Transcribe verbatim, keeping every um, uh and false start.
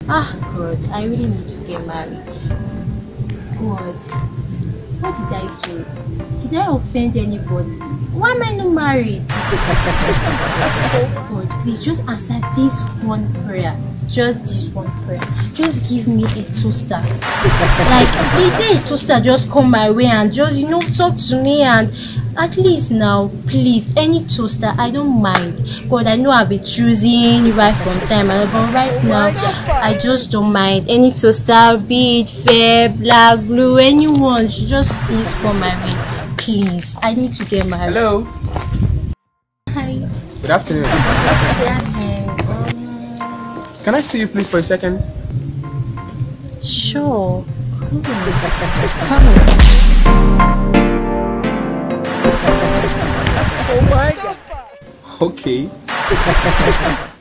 Ah, God, I really need to get married. God, what did I do? Did I offend anybody? Why am I not married? Oh God, please just answer this one prayer. Just this one prayer. Just give me a toaster. Like, a day a toaster just come my way and just, you know, talk to me and at least now, please, any toaster, I don't mind. God, I know I've been choosing right from time, but right now, I just don't mind. Any toaster, be it fair, black, blue, anyone, just please come my way. Please, I need to get married. Hello. Hi. Good afternoon. Good afternoon. Can I see you please for a second? Sure. Come Come Oh my God. Okay.